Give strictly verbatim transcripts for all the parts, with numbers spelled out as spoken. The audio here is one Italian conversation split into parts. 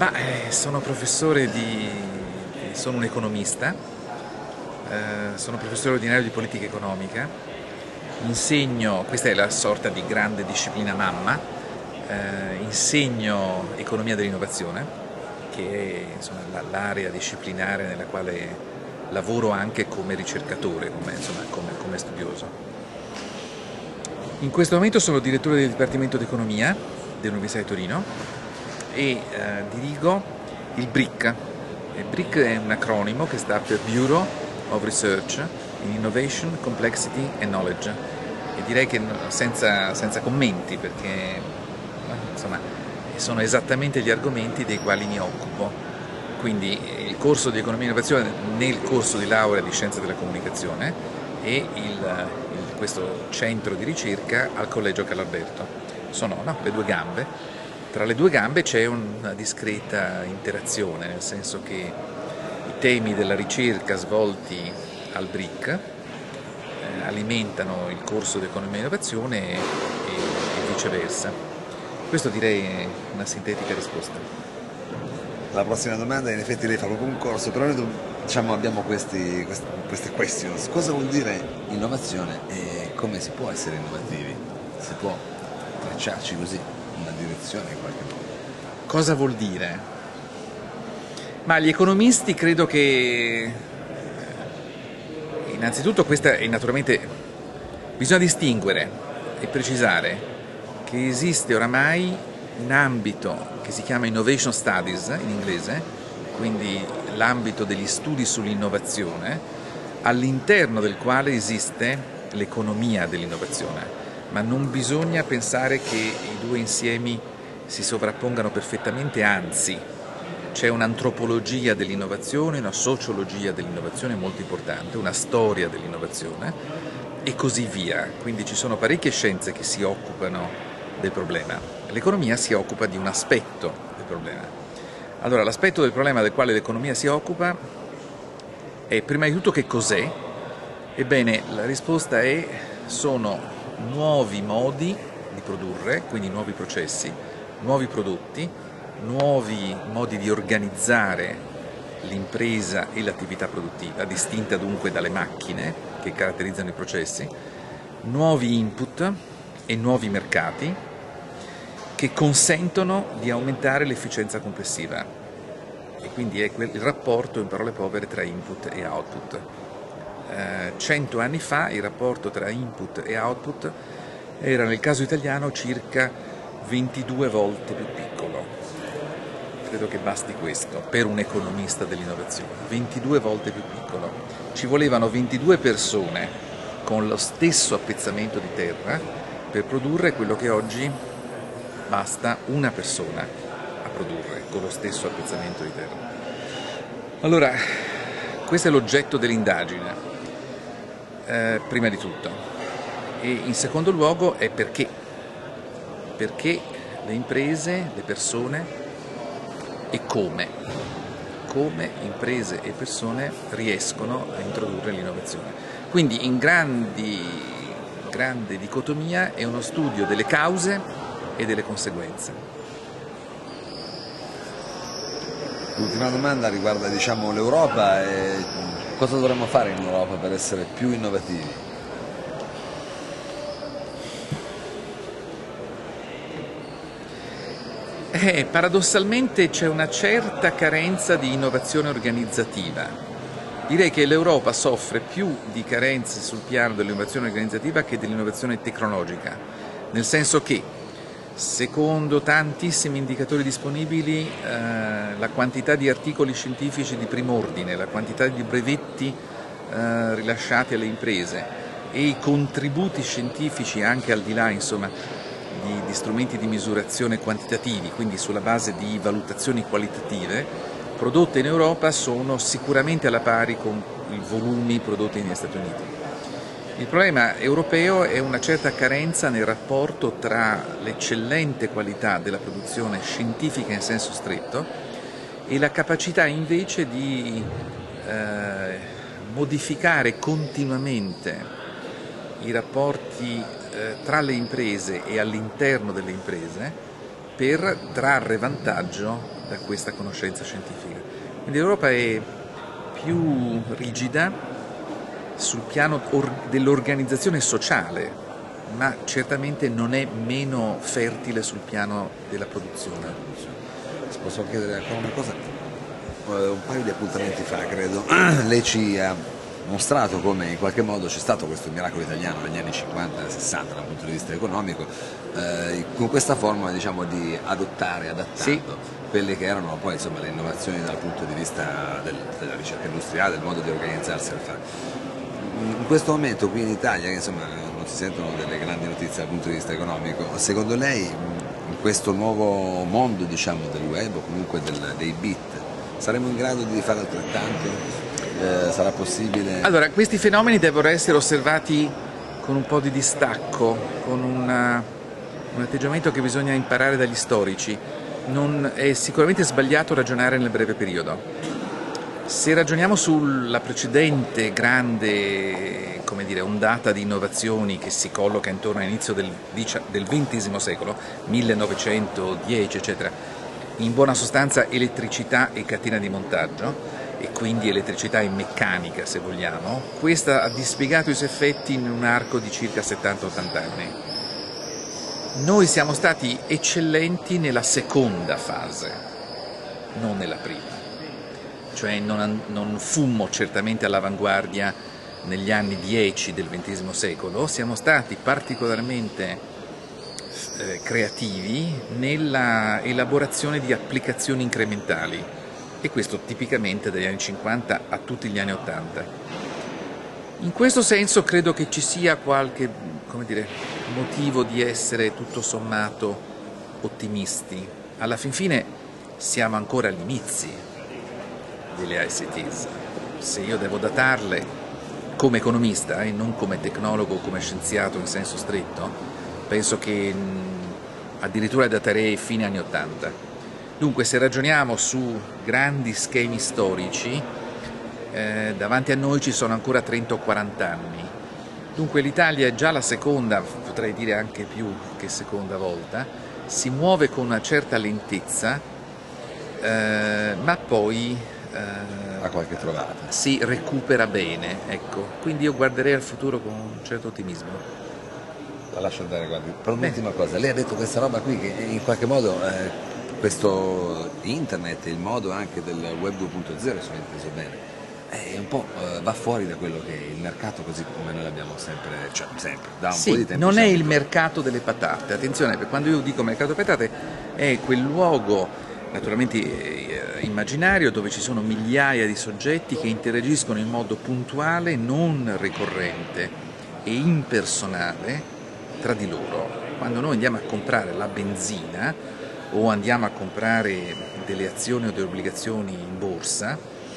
Ma, eh, sono professore di... sono un economista, eh, sono professore ordinario di politica economica, insegno, questa è la sorta di grande disciplina mamma, eh, insegno economia dell'innovazione, che è l'area disciplinare nella quale lavoro anche come ricercatore, come, insomma, come, come studioso. In questo momento sono direttore del Dipartimento di Economia dell'Università di Torino e eh, dirigo il B R I C. Il B R I C è un acronimo che sta per Bureau of Research in Innovation, Complexity and Knowledge, e direi che senza, senza commenti, perché insomma, sono esattamente gli argomenti dei quali mi occupo. Quindi il corso di Economia e Innovazione nel corso di laurea di Scienze della Comunicazione e il, il, questo centro di ricerca al Collegio Carlo Alberto. Sono no, le due gambe. Tra le due gambe c'è una discreta interazione, nel senso che i temi della ricerca svolti al B R I C eh, alimentano il corso di Economia e Innovazione e, e, e viceversa. Questo direi è una sintetica risposta. La prossima domanda, in effetti lei fa proprio un corso, però noi diciamo, abbiamo questi, questi, queste questions. Cosa vuol dire innovazione e come si può essere innovativi? Si può tracciarci così una direzione in qualche modo? Cosa vuol dire? Ma gli economisti credo che innanzitutto questa è naturalmente bisogna distinguere e precisare che esiste oramai un ambito che si chiama Innovation Studies in inglese, quindi l'ambito degli studi sull'innovazione, all'interno del quale esiste l'economia dell'innovazione, ma non bisogna pensare che i due insiemi si sovrappongano perfettamente, anzi c'è un'antropologia dell'innovazione, una sociologia dell'innovazione molto importante, una storia dell'innovazione e così via, quindi ci sono parecchie scienze che si occupano del problema. L'economia si occupa di un aspetto del problema. Allora, l'aspetto del problema del quale l'economia si occupa è prima di tutto che cos'è? Ebbene, la risposta è sono nuovi modi di produrre, quindi nuovi processi, nuovi prodotti, nuovi modi di organizzare l'impresa e l'attività produttiva, distinta dunque dalle macchine che caratterizzano i processi, nuovi input e nuovi mercati che consentono di aumentare l'efficienza complessiva, e quindi è il rapporto, in parole povere, tra input e output. Eh, cento anni fa il rapporto tra input e output era nel caso italiano circa ventidue volte più piccolo. Credo che basti questo per un economista dell'innovazione, ventidue volte più piccolo. Ci volevano ventidue persone con lo stesso appezzamento di terra per produrre quello che oggi basta una persona a produrre con lo stesso appezzamento di terra. Allora, questo è l'oggetto dell'indagine, eh, prima di tutto, e in secondo luogo è perché, perché le imprese, le persone e come, come imprese e persone riescono a introdurre l'innovazione. Quindi in grandi, grande dicotomia è uno studio delle cause e delle conseguenze. L'ultima domanda riguarda diciamo, l'Europa e cosa dovremmo fare in Europa per essere più innovativi? Eh, paradossalmente c'è una certa carenza di innovazione organizzativa. Direi che l'Europa soffre più di carenze sul piano dell'innovazione organizzativa che dell'innovazione tecnologica, nel senso che secondo tantissimi indicatori disponibili eh, la quantità di articoli scientifici di prim'ordine, la quantità di brevetti eh, rilasciati alle imprese e i contributi scientifici anche al di là insomma, di, di strumenti di misurazione quantitativi, quindi sulla base di valutazioni qualitative, prodotte in Europa sono sicuramente alla pari con i volumi prodotti negli Stati Uniti. Il problema europeo è una certa carenza nel rapporto tra l'eccellente qualità della produzione scientifica in senso stretto e la capacità invece di eh, modificare continuamente i rapporti eh, tra le imprese e all'interno delle imprese per trarre vantaggio da questa conoscenza scientifica. Quindi l'Europa è più rigida sul piano dell'organizzazione sociale, ma certamente non è meno fertile sul piano della produzione. Se posso chiedere ancora una cosa, un paio di appuntamenti fa credo lei ci ha mostrato come in qualche modo c'è stato questo miracolo italiano negli anni cinquanta sessanta dal punto di vista economico, eh, con questa forma, diciamo, di adottare, adattando sì. quelle che erano poi, insomma, le innovazioni dal punto di vista del, della ricerca industriale, del modo di organizzarsi al fare. In questo momento qui in Italia, insomma, non si sentono delle grandi notizie dal punto di vista economico, secondo lei in questo nuovo mondo, diciamo, del web o comunque del, dei bit saremo in grado di fare altrettanto? Eh, sarà possibile? Allora, questi fenomeni devono essere osservati con un po' di distacco, con una, un atteggiamento che bisogna imparare dagli storici. Non, è sicuramente sbagliato ragionare nel breve periodo. Se ragioniamo sulla precedente grande, come dire, ondata di innovazioni che si colloca intorno all'inizio del, del ventesimo secolo, millenovecentodieci eccetera, in buona sostanza elettricità e catena di montaggio, e quindi elettricità e meccanica se vogliamo, questa ha dispiegato i suoi effetti in un arco di circa settanta ottanta anni. Noi siamo stati eccellenti nella seconda fase, non nella prima. Cioè non, non fummo certamente all'avanguardia negli anni dieci del ventesimo secolo, siamo stati particolarmente eh, creativi nella elaborazione di applicazioni incrementali, e questo tipicamente dagli anni cinquanta a tutti gli anni ottanta. In questo senso credo che ci sia qualche, come dire, motivo di essere tutto sommato ottimisti. Alla fin fine siamo ancora agli inizi delle I C Ts. Se io devo datarle come economista e eh, non come tecnologo o come scienziato in senso stretto, penso che mh, addirittura daterei fine anni ottanta. Dunque, se ragioniamo su grandi schemi storici, eh, davanti a noi ci sono ancora trenta o quaranta anni. Dunque l'Italia è già la seconda, potrei dire anche più che seconda volta, si muove con una certa lentezza, eh, ma poi a qualche trovata. Si recupera bene, ecco. Quindi io guarderei al futuro con un certo ottimismo. La lascio andare, guardi. Per un'ultima cosa, lei ha detto questa roba qui che in qualche modo eh, questo internet, il modo anche del web due punto zero, se ho inteso bene, è un po' eh, va fuori da quello che è il mercato così come noi l'abbiamo sempre, cioè sempre, da un sì, po' di tempo. Non è il mercato delle patate, attenzione, perché quando io dico mercato delle patate è quel luogo naturalmente eh, immaginario dove ci sono migliaia di soggetti che interagiscono in modo puntuale, non ricorrente e impersonale tra di loro. Quando noi andiamo a comprare la benzina o andiamo a comprare delle azioni o delle obbligazioni in borsa,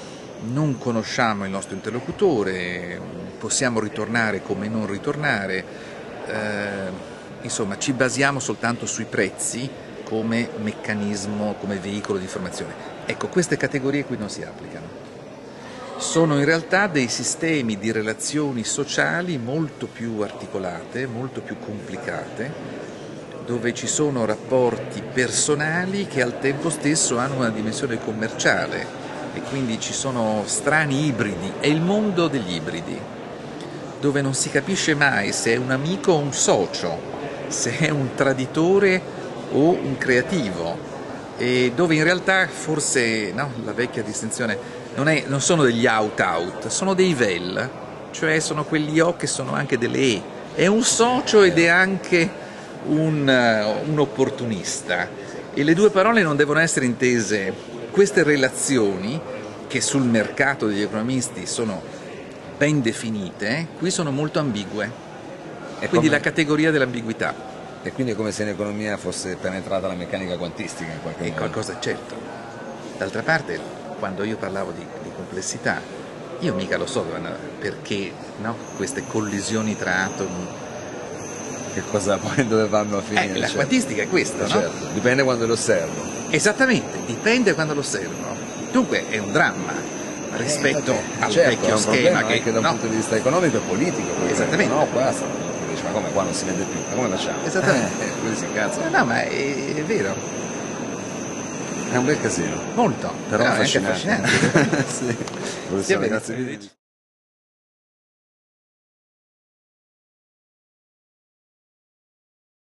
non conosciamo il nostro interlocutore, possiamo ritornare come non ritornare, eh, insomma ci basiamo soltanto sui prezzi come meccanismo, come veicolo di informazione. Ecco, queste categorie qui non si applicano. Sono in realtà dei sistemi di relazioni sociali molto più articolate, molto più complicate, dove ci sono rapporti personali che al tempo stesso hanno una dimensione commerciale e quindi ci sono strani ibridi. È il mondo degli ibridi, dove non si capisce mai se è un amico o un socio, se è un traditore o un creativo, e dove in realtà forse no, la vecchia distinzione non, è, non sono degli out-out, sono dei vel, cioè sono quegli O che sono anche delle E, è un socio ed è anche un, uh, un opportunista, e le due parole non devono essere intese, queste relazioni che sul mercato degli economisti sono ben definite, qui sono molto ambigue, e quindi la categoria dell'ambiguità. E quindi è come se in economia fosse penetrata la meccanica quantistica in qualche è modo. È qualcosa, certo. D'altra parte, quando io parlavo di, di complessità, io mica lo so perché no, queste collisioni tra atomi. Che cosa poi dove vanno a finire? Eh, la certo. quantistica è questa, no? Certo, dipende quando lo osservo. Esattamente, dipende quando lo osservo. Dunque è un dramma rispetto eh, al certo, vecchio schema che anche da un no? punto di vista economico e politico. Esattamente. No, qua sta. Ma come qua non si vende più? Ma come facciamo? Esattamente. Eh, così si incazza. No, no, ma è, è vero. È un bel casino. Molto, Però è anche affascinante. affascinante. Sì. Professore, grazie mille.